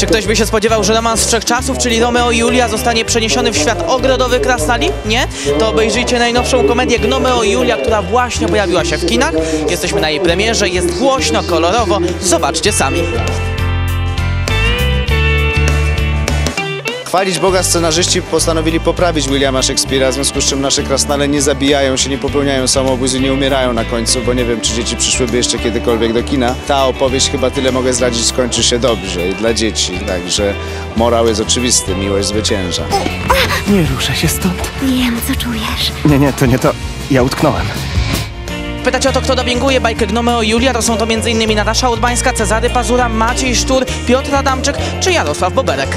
Czy ktoś by się spodziewał, że romans wszechczasów, czyli Romeo i Julia, zostanie przeniesiony w świat ogrodowy krasnali? Nie? To obejrzyjcie najnowszą komedię Gnomeo i Julia, która właśnie pojawiła się w kinach. Jesteśmy na jej premierze, jest głośno, kolorowo. Zobaczcie sami. Chwalić Boga, scenarzyści postanowili poprawić Williama Shakespeare'a, w związku z czym nasze krasnale nie zabijają się, nie popełniają samobójstw i nie umierają na końcu, bo nie wiem, czy dzieci przyszłyby jeszcze kiedykolwiek do kina. Ta opowieść, chyba tyle mogę zdradzić, skończy się dobrze i dla dzieci, także morał jest oczywisty, miłość zwycięża. Nie ruszę się stąd. Wiem, co czujesz. Nie, to nie to. Ja utknąłem. Pytacie o to, kto dubbinguje bajkę Gnomeo i Julia? To są to m.in. Natasza Urbańska, Cezary Pazura, Maciej Sztur, Piotr Adamczyk czy Jarosław Boberek.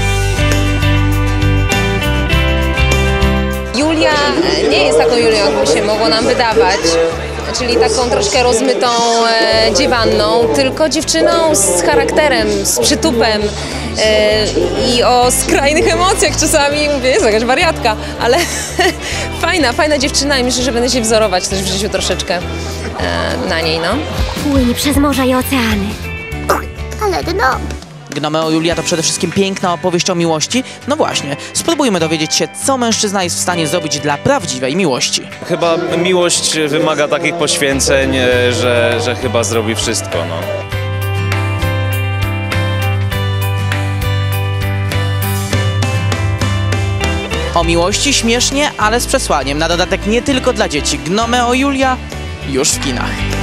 Julia nie jest taką Julią, jakby się mogło nam wydawać, czyli taką troszkę rozmytą dziewanną, tylko dziewczyną z charakterem, z przytupem i o skrajnych emocjach czasami. Mówię, jest jakaś wariatka, ale fajna dziewczyna i myślę, że będę się wzorować też w życiu troszeczkę na niej, no. Płynie przez morza i oceany. Ale dno. Gnomeo Julia to przede wszystkim piękna opowieść o miłości. No właśnie, spróbujmy dowiedzieć się, co mężczyzna jest w stanie zrobić dla prawdziwej miłości. Chyba miłość wymaga takich poświęceń, że chyba zrobi wszystko, no. O miłości śmiesznie, ale z przesłaniem. Na dodatek nie tylko dla dzieci. Gnomeo Julia już w kinach.